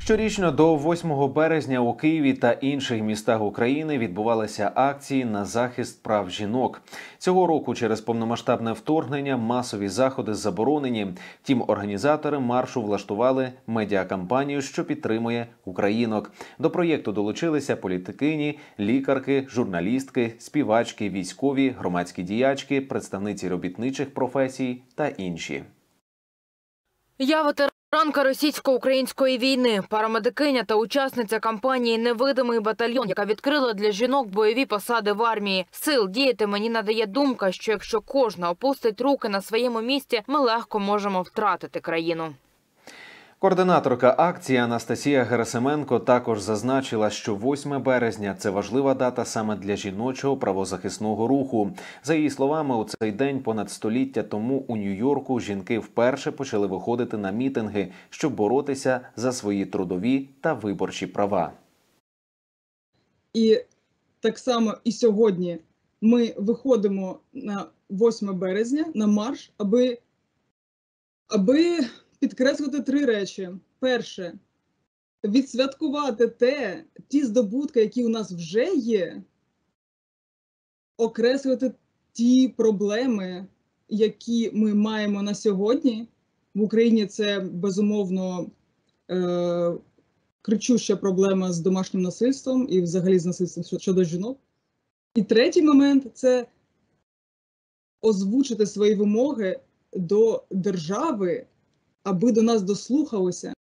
Щорічно до 8 березня у Києві та інших містах України відбувалися акції на захист прав жінок. Цього року через повномасштабне вторгнення масові заходи заборонені. Втім, організатори маршу влаштували медіакампанію, що підтримує українок. До проєкту долучилися політикині, лікарки, журналістки, співачки, військові, громадські діячки, представниці робітничих професій та інші. Я ветеранка російсько-української війни, парамедикиня та учасниця кампанії «Невидимий батальйон», яка відкрила для жінок бойові посади в армії. Сил діяти мені надає думка, що якщо кожна опустить руки на своєму місці, ми легко можемо втратити країну. Координаторка акції Анастасія Герасименко також зазначила, що 8 березня – це важлива дата саме для жіночого правозахисного руху. За її словами, у цей день понад століття тому у Нью-Йорку жінки вперше почали виходити на мітинги, щоб боротися за свої трудові та виборчі права. І так само і сьогодні ми виходимо на 8 березня на марш, аби підкреслити 3 речі. Перше – відсвяткувати ті здобутки, які у нас вже є, окреслити ті проблеми, які ми маємо на сьогодні. В Україні це, безумовно, кричуща проблема з домашнім насильством і взагалі з насильством щодо жінок. І третій момент – це озвучити свої вимоги до держави, аби до нас дослухалися.